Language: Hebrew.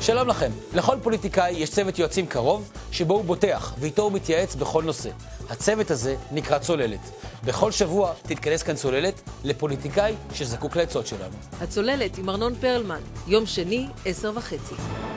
שלום לכם. לכל פוליטיקאי יש צוות יועצים קרוב שבו הוא בוטח ואיתו הוא מתייעץ בכל נושא. הצוות הזה נקרא צוללת. בכל שבוע תתכנס כאן צוללת לפוליטיקאי שזקוק לעצות שלנו. הצוללת עם ארנון פרלמן, יום שני, 10:30.